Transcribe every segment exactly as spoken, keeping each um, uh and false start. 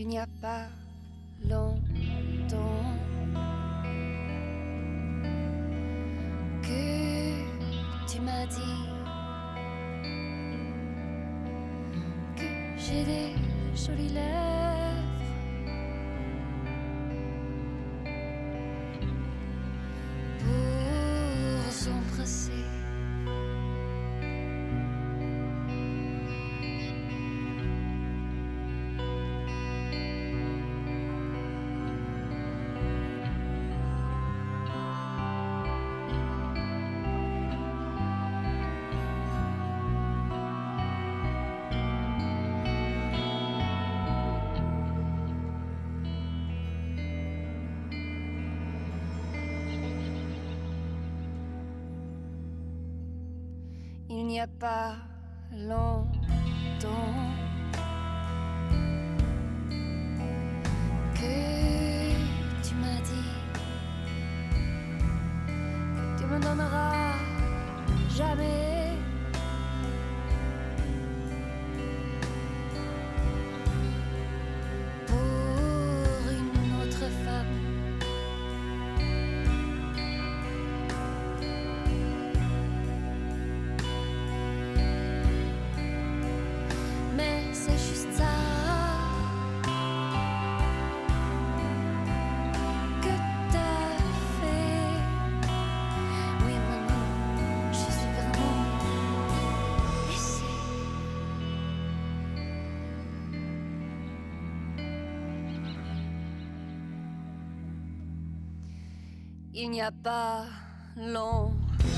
il n'y a pas longtemps que tu m'as dit que j'ai des jolies lèvres pour s'embrasser. Il n'y a pas longtemps que tu m'as dit que tu me donneras jamais pour une autre femme. C'est juste ça que t'as fait. Oui maman, je suis vraiment blessée. Il n'y a pas longtemps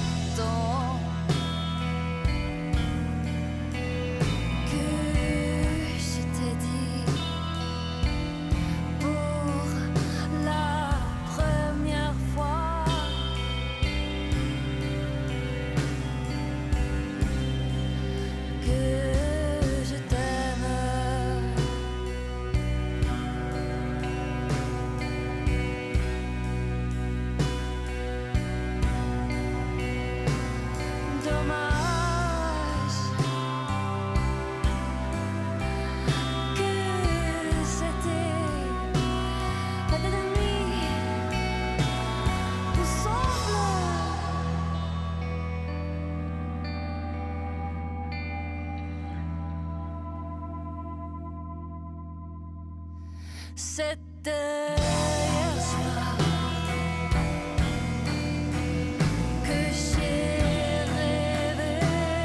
c'était hier soir que j'ai rêvé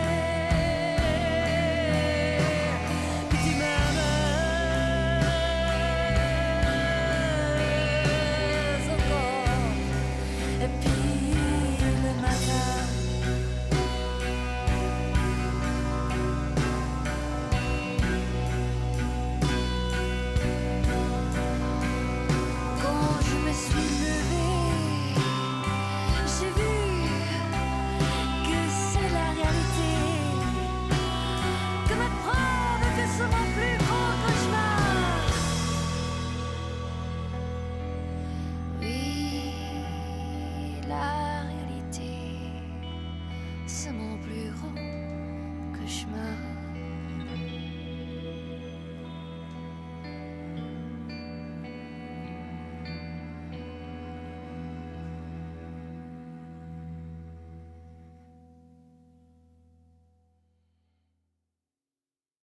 que tu m'aimais encore. Et puis le matin la